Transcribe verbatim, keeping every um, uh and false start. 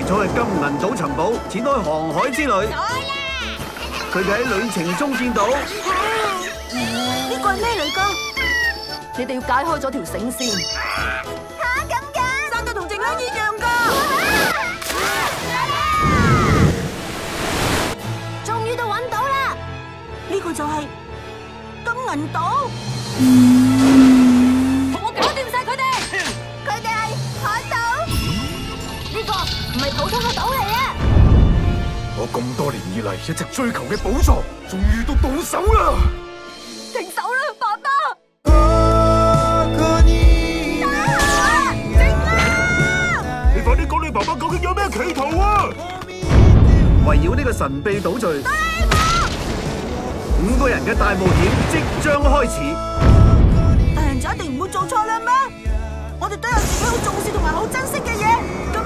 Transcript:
咗去金銀島尋寶，展開航海之旅。佢哋喺旅程中見到呢個係咩嚟㗎？ 你哋要解開咗條繩線。 嚇咁嘅，生到同靜香一樣㗎。終於都揾到啦！呢個就係金銀島。 同我搞掂晒佢哋。 佢哋係海島。 呢個唔係普通嘅島嚟啊！ 我咁多年以嚟一直追求嘅寶藏，終於都到手啦！ 停手啦，爸爸！ 你快啲講你爸爸究竟有咩企圖啊！ 圍繞呢個神秘島嶼，五個人嘅大冒險即將開始。 大人就一定唔會做錯啦咩？我哋都有自己好重視同埋好珍惜嘅嘢。